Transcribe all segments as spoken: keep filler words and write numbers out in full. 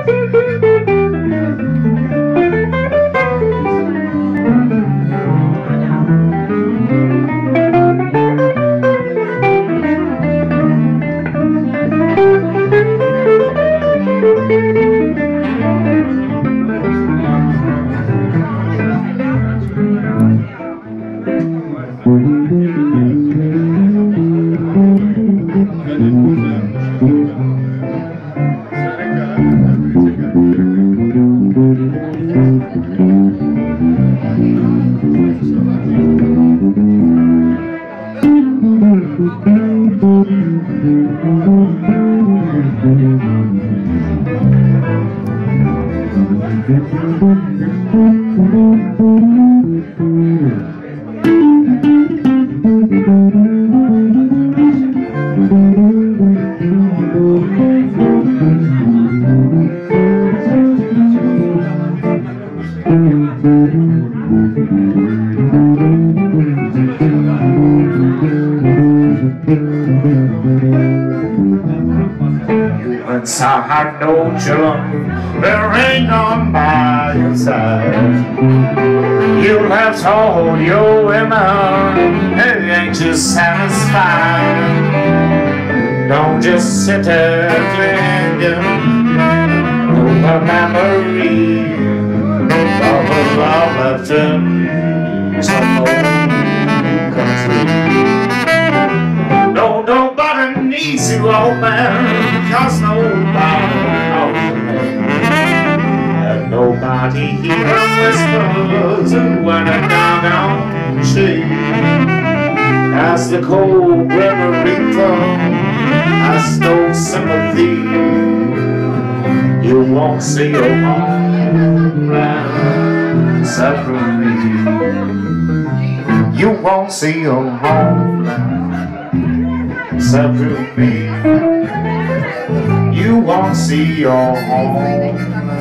Once I had no children, there ain't none by your side. You left all your women, they ain't you satisfied. Don't just sit there drinking, no memory of a love left in some old country. No, nobody needs you, old man, cause nobody knows your name. And nobody here whispers when a doggone tree. As the cold river reaper has no sympathy, you won't see your homeland except from me. You won't see your homeland except through me. You won't see your home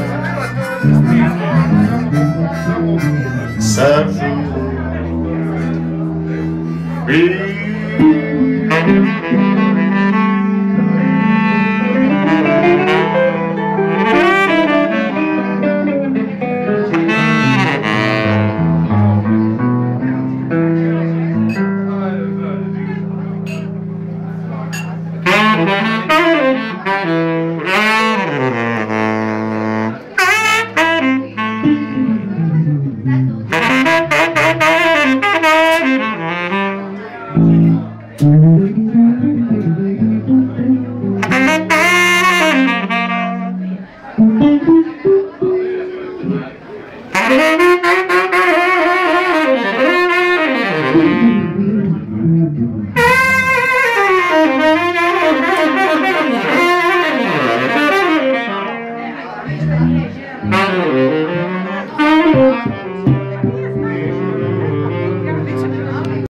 except through me.